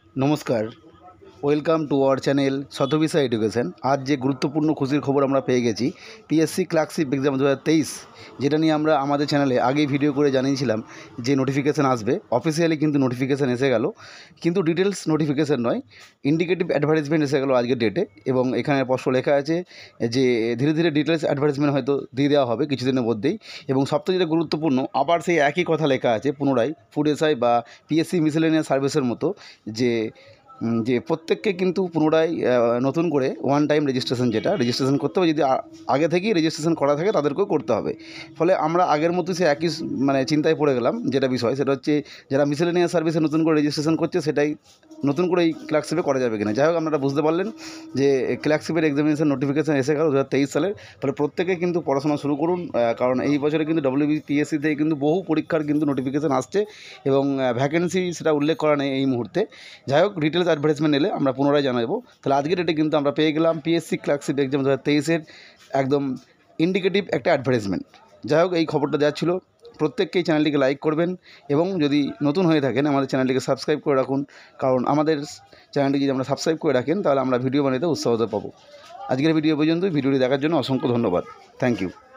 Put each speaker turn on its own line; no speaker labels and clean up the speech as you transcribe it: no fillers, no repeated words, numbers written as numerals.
নমস্কার, welcome to our channel Shatabisha education. আজ যে গুরুত্বপূর্ণ খুশির খবর আমরা পেয়ে গেছি, পিএসসি ক্লার্কশিপ এক্সাম 2023, যেটা নিয়ে আমরা আমাদের চ্যানেলে আগেই ভিডিও করে জানিয়েছিলাম যে নোটিফিকেশান আসবে। অফিসিয়ালি কিন্তু নোটিফিকেশান এসে গেল, কিন্তু ডিটেলস নোটিফিকেশান নয়, ইন্ডিকেটিভ অ্যাডভার্টাইজমেন্ট এসে গেল আজকের ডেটে। এবং এখানে স্পষ্ট লেখা আছে যে ধীরে ধীরে ডিটেলস অ্যাডভার্টাইজমেন্ট হয়তো দিয়ে দেওয়া হবে কিছুদিনের মধ্যেই। এবং সবথেকে যেটা গুরুত্বপূর্ণ, আবার সেই একই কথা লেখা আছে পুনরায়, ফুড এসআই বা পিএসসি মিসেলেনিয়াস সার্ভিসের মতো, যে প্রত্যেককে কিন্তু পুনরায় নতুন করে ওয়ান টাইম রেজিস্ট্রেশন, যেটা রেজিস্ট্রেশন করতে হবে, যদি আগে থেকেই রেজিস্ট্রেশন করা থাকে তাদেরকেও করতে হবে। ফলে আমরা আগের মতো সে একই চিন্তায় পড়ে গেলাম। যেটা বিষয় সেটা হচ্ছে, যারা মিসেলেনিয়াস সার্ভিসে নতুন করে রেজিস্ট্রেশন করছে সেটাই নতুন করে এই ক্লার্কশিপে করা যাবে কিনা। যাই হোক, আপনারা বুঝতে পারলেন যে ক্লার্কশিপের এক্সামিনেশন নোটিফিকেশান এসে গেল 2023 সালের। ফলে প্রত্যেকে কিন্তু পড়াশোনা শুরু করুন, কারণ এই বছরে কিন্তু WBPSC থেকে কিন্তু বহু পরীক্ষার কিন্তু নোটিফিকেশান আসছে এবং ভ্যাকেন্সি সেটা উল্লেখ করা নেই এই মুহূর্তে। যাই হোক, ডিটেলস অ্যাডভার্টাইজমেন্ট এলে আমরা পুনরায় জানাবো। তাহলে আজকের ডেটে কিন্তু আমরা পেয়ে গেলাম পিএসসি ক্লার্কশিপ এক্সাম 2023-এর একদম ইন্ডিকেটিভ একটা অ্যাডভার্টাইজমেন্ট। যাই হোক, এই খবরটা দেওয়া ছিল। প্রত্যেককেই চ্যানেলটিকে লাইক করবেন এবং যদি নতুন হয়ে থাকেন আমাদের চ্যানেলটিকে সাবস্ক্রাইব করে রাখুন, কারণ আমাদের চ্যানেলটি যদি আমরা সাবস্ক্রাইব করে রাখেন তাহলে আমরা ভিডিও বানাতে উৎসাহ পাবো। আজকের ভিডিও পর্যন্ত। ভিডিওটি দেখার জন্য অসংখ্য ধন্যবাদ। Thank you.